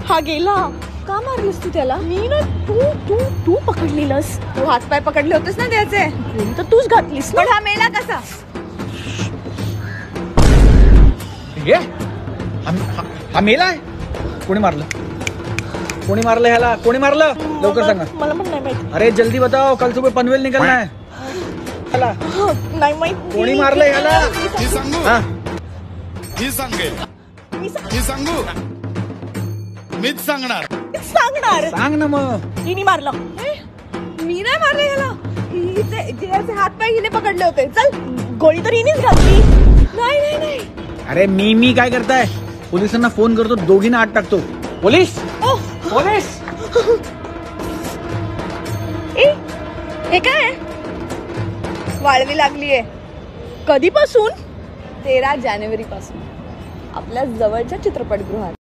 हा गेला. का मारलीस तू त्याला? मी ना, तू तू तू पकडलेलंस. तू हातपाय पकडले होतेस ना त्याचे. तर तूच घातलीस. पण हा मेला कसा? हा मेला आहे. कोणी मारलं? कोणी मारलं ह्याला? कोणी मारलं? लवकर सांगा. मला पण नाही माहिती. अरे जल्दी बताओ, कल सुबह पनवेल निकलना है. नाही माहिती. कोणी मारलं ह्याला? ही सांगू? हा? ही सांगेल. ही सांगू? मीच सांगणार. सांगणार. सांग ना मग. हिने मारलं. मी नाही मारले ह्याला. हिचे हातपाय हिने पकडले होते. चल. गोळी तर हिनेच घातली. नाही नाही नाही. अरे मी काय करताय? पोलिसांना फोन करतो, दोघींना आत टाकतो. Police, police. हे काय? वाळवी लागलीये. कधीपासून? 13 जानेवारी पासून आपल्या जवळच्या चित्रपटगृहात.